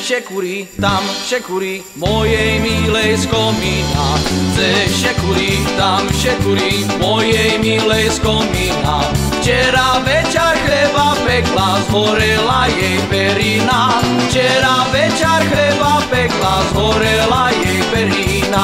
šekurí, tam šekurí, mojej milej z komína. Šekurí, tam šekurí, mojej milej z komína. Včera večer chleba pekla, zhorela jej perina. Včera večer chleba pekla, zhorela jej perina.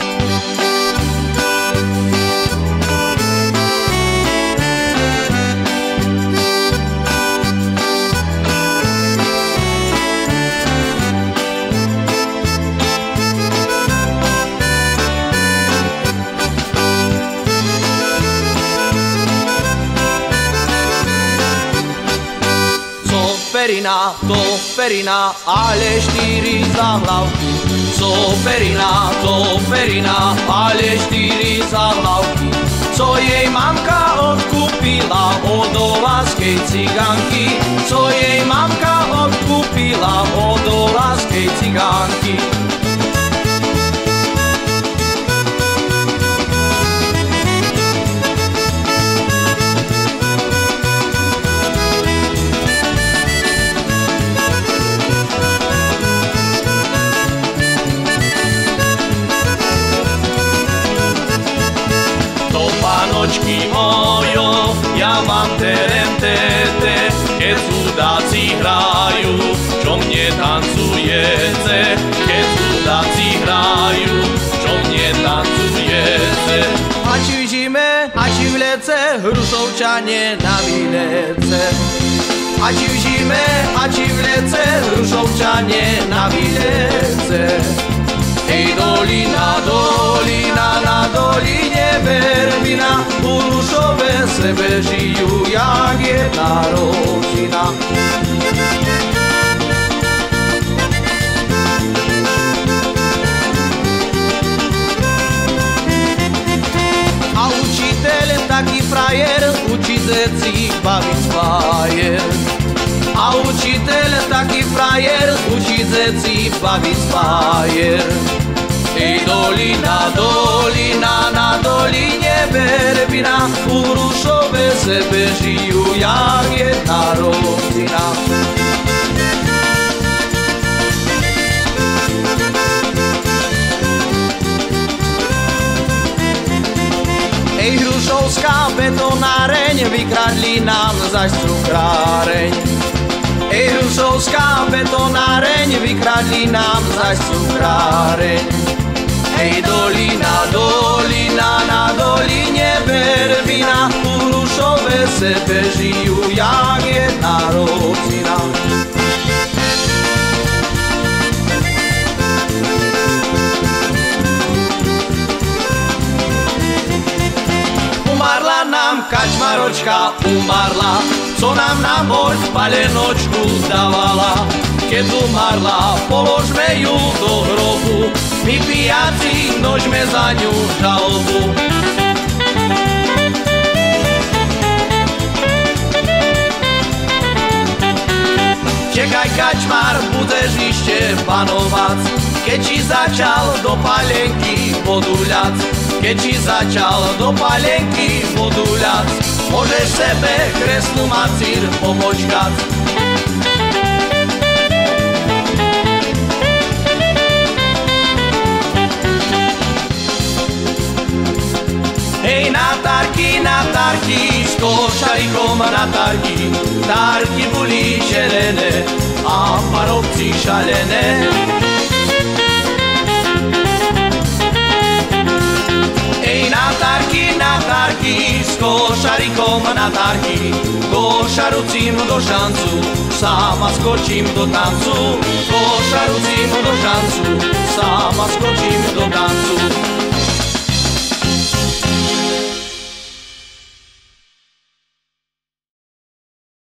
To perina, ale 4 zahlavky. Co perina, ale 4 zahlavky. Co jej mamka odkúpila od olaskej cigánky. Co jej mamka odkúpila od olaskej cigánky. Panočky mojo, ja vám terem tete, keď cudáci hrajú, čo mne tancujete, keď cudáci hrajú, čo mne tancujete. A či v zime, a či v lece, Hrušovčanie na výlece. A či v zime, a či v lece, Hrušovčanie na výlece. Ej dolina, dolina, na doline verbina, u Hrušove sebe žijú, jak jedna rodina. A učiteľ taký frajer, učí deti baviť spajer. A učiteľ taký frajer, učí deti baviť spajer. Ej dolina, dolina, na doline verbina, u Hrušove sebe žijú, jak jedna rodina. Ej hrušovská betonáreň, vykradli nám zaś cukráreň. Ej hrušovská betonáreň, vykradli nám zaś cukráreň. Ej dolina, dolina, na doline verbina, u Hrušove sebe žijú, jak jedna rodina. Umarla nám kačmaročka, umarla, co nám na moľ palenočku zdávala. Keď umarla, položme ju do hrobu, my pijaci nožme za ňu žalobu. Čekaj kačmar, budeš ešte panovať, keď ti začal do palenky poduľac. Keď ti začal do palenky poduľac, môžeš sebe kresnú macír pomočkať. Hej na tarky, s košarikom na tarky, tarky boli želené a parovci šalené. Ej na tarky, s košarikom na tarky, košarucím do šancu, sama skočím do tancu, košarucím do šancu, sama skočím do tancu.